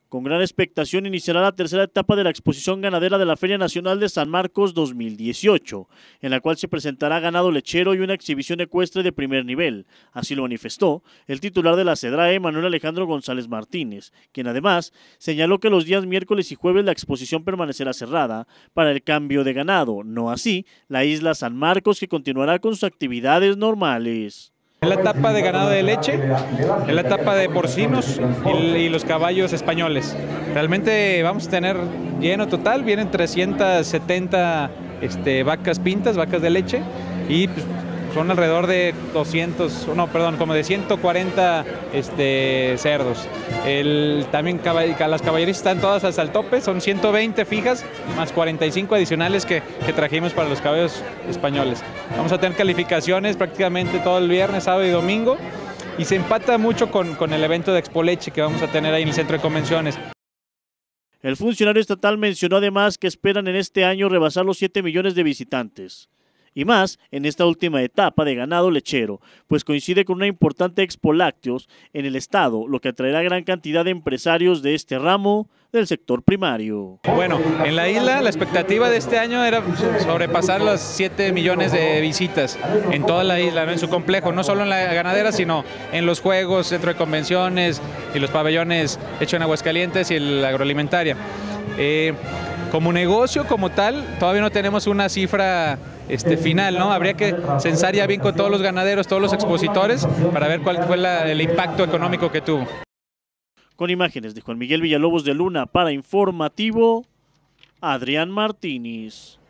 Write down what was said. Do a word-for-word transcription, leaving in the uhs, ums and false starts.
Con gran expectación iniciará la tercera etapa de la exposición ganadera de la Feria Nacional de San Marcos dos mil dieciocho, en la cual se presentará ganado lechero y una exhibición ecuestre de primer nivel. Así lo manifestó el titular de la CEDRAE, Manuel Alejandro González Martínez, quien además señaló que los días miércoles y jueves la exposición permanecerá cerrada para el cambio de ganado, no así la isla San Marcos, que continuará con sus actividades normales. En la etapa de ganado de leche, en la etapa de porcinos y, y los caballos españoles. Realmente vamos a tener lleno total, vienen trescientas setenta este, vacas pintas, vacas de leche, y pues, son alrededor de doscientos, no, perdón, como de ciento cuarenta este, cerdos. El, también caball las caballerizas están todas hasta el tope, son ciento veinte fijas, más cuarenta y cinco adicionales que, que trajimos para los caballos españoles. Vamos a tener calificaciones prácticamente todo el viernes, sábado y domingo, y se empata mucho con, con el evento de Expo Leche que vamos a tener ahí en el centro de convenciones. El funcionario estatal mencionó además que esperan en este año rebasar los siete millones de visitantes. Y más en esta última etapa de ganado lechero, pues coincide con una importante Expo Lácteos en el estado, lo que atraerá gran cantidad de empresarios de este ramo del sector primario. Bueno, en la isla la expectativa de este año era sobrepasar los siete millones de visitas en toda la isla, ¿no? En su complejo, no solo en la ganadera, sino en los juegos, centro de convenciones y los pabellones hecho en Aguascalientes y la agroalimentaria. Eh, como negocio, como tal, todavía no tenemos una cifra Este, final, ¿no? Habría que censar ya bien con todos los ganaderos, todos los expositores, para ver cuál fue la, el impacto económico que tuvo. Con imágenes de Juan Miguel Villalobos de Luna para Informativo, Adrián Martínez.